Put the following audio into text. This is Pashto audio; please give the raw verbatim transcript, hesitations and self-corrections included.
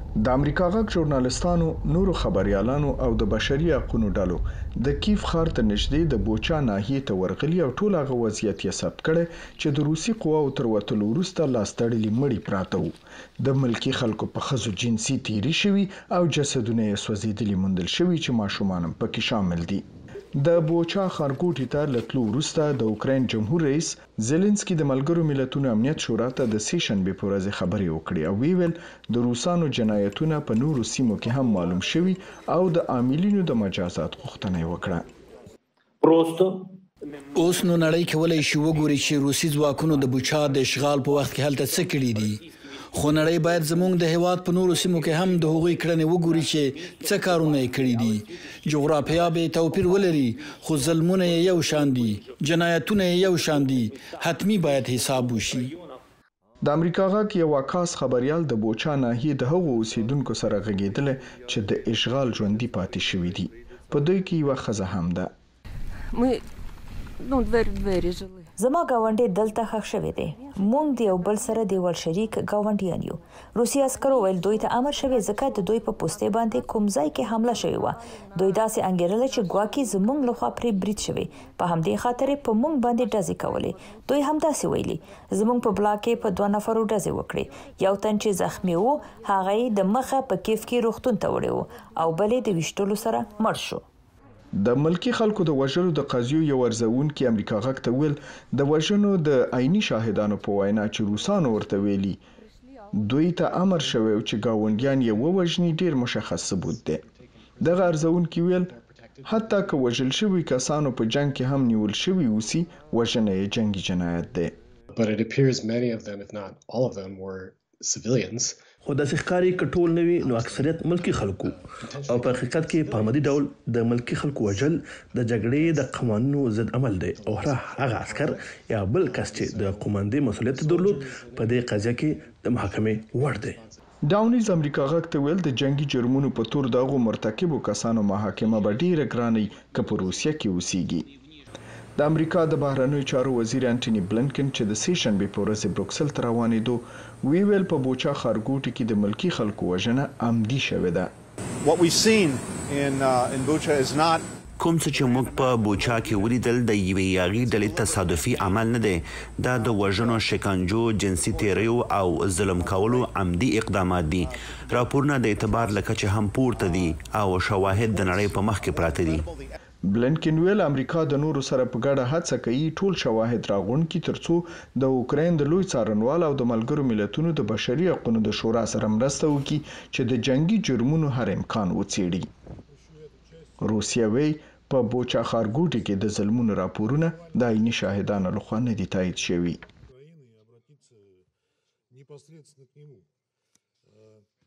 د امریکا غږ ژورنالستانو، نورو خبريالانو او د بشري حقوقو ډلو د کیف ښار ته نږدې د بوچا ناحیې ته ورغلي او ټول هغه وضعیت یې ثبت کړی چې د روسي قواو تر وتلو وروسته لاس تړلي مړي پراته وو. د ملکي خلکو په ښځو جنسي تیري شوي او جسدونه یې سوځېدلي موندل شوي چې ماشومان هم پکې شامل دي. د بوچا ښارګوټي ته له تلو وروسته د اوکراین جمهور رئیس زيلنسکي د ملګرو ملتونو امنیت شورا ته د سې شنبې په ورځ خبرې وکړې او ویل د روسانو جنایتونه په نورو سیمو کې هم معلوم شوي او د عاملینو د مجازات غوښتنه یې وکړه. اوس نو نړۍ کولی شي وګوري چې روسي ځواکونو د بوچا د اشغال په وخت کې هلته څه کړي دي، خو نړۍ باید زموږ د هیواد په نورو سیمو کې هم د هغوی کړنې وګوري چې څه کارونه یې کړي دي. جغرافیا به توپیر ولري خو ظلمونه یې یو شان دي، جنایتونه یې یو شان دي، حتمی باید حساب وشي. د امریکا غږ یو عکاس خبريال د بوچا ناحیې د هغو اوسیدونکو سره غږېدلی چې د اشغال ژوندي پاتې شوي دي. په دوی کې یوه ښځه هم ده. زما ګاونډی دلته ښخ شوی دی. موږ د یو بل سره دیوال شریک ګاونډیان یو. روسي عسکرو ویل دوی ته امر شوی ځکه د دوی په پوستې باندې کوم ځای کې حمله شوې وه. دوی داسې انګیرله چې ګواکې زموږ لخوا پرې برید شوی، په همدې خاطر په موږ باندې ډزې کولې. دوی هم داسې ویلي. زموږ په بلاک کې په دوه نفرو ډزې وکړې. یو تن چې زخمی و هغه یې د مخه په کیف کې روغتون ته وړی و او بل یې د ویشتلو سره مړ شو. د ملکی خلکو د وژلو د قضیو یو ارزونکي امریکا غږ ته ویل د وژنو د عیني شاهدانو په وینا چې روسانو ورته ویلي دوی ته امر شوی چې ګاونډیان یې ووژني ډیر مشخص ثبوت دی. دغه ارزونکي ویل حتی که وژل شوي کسانو په جنگ کې هم نیول شوي اوسي، وژنه یې جنگي جنایت دی. But it appears many of them, if not all of them, were civilians. خو داسې ښکاري که ټول نه وي نو اکثریت ملکي خلکو، او په حقیقت کې په عمدي ډول د ملکي خلکو وژل د جګړې د قوانینو ضد عمل دی او هغه عسکر یا بل کس چې د قوماندې مسؤلیت درلود په دې قضیه کې د محاکمې وړ دی. ډاونیز امریکا غږ ته ویل د جنگي جرمونو په تور دغو مرتکبو کسانو محاکمه به ډیره ګرانه که په روسیه کې اوسیږي. د امریکا د بهرنیو چارو وزیر انټوني بلنکن چې د سې شنبې په ورځ بروکسل ته روانېدو ویل په بوچا ښارګوټي کې د ملکي خلکو وژنه عمدي شوې ده. کوم څه چې موږ په بوچا کې ولیدل د یوې یاغي ډلې تصادفي عمل نه دی، دا د وژنو، شکنجو، جنسي تیریو او ظلم کولو عمدي اقدامات دي. راپورونه د اعتبار له کچې هم پورته دي او شواهد د نړۍ په مخ کې پراته دي. بلنکن ویل امریکا د نورو سره په ګډه هڅه کوي ټول شواهد راغونډ کړي ترڅو د اوکراین د لوی څارنوال او د ملګرو ملتونو د بشري حقوقو د شورا سره مرسته وکړي چې د جنگي جرمونو هر امکان وڅېړي. روسیه وی په بوچا ښارګوټي کې د ظلمونو راپورونه د عیني شاهدانو لخوا نه دي تایید شوي.